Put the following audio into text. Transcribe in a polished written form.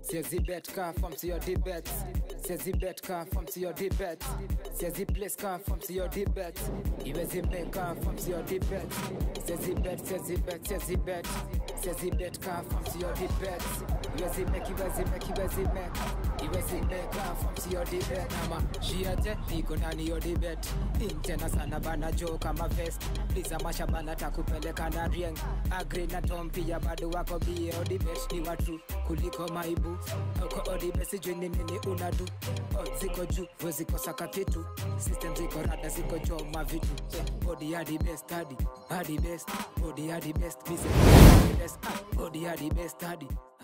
Says the bet car from to your debate. Says the bet car from to your debate. Says the place car from to your debate. He was the make car from to your debate. Says the bet, says the bet, says the bet. Says the bet car from to your debate. He was the make, he was the make, he was the make. He was the make car from to your debate. Nama, she had it, he could not your debate. Intena sana bana joke ama vest. Please amasha bana takupeleka na rieng. Agree na tompi ya bado wako biye odibet ni watu kuliko maibu. Oko odibesi juni nini unadu. Ziko juu, ziko saka kitu. System ziko rada, ziko choma vitu. Body ya the best study, body best. Body ya the best, music. Body ya the best study.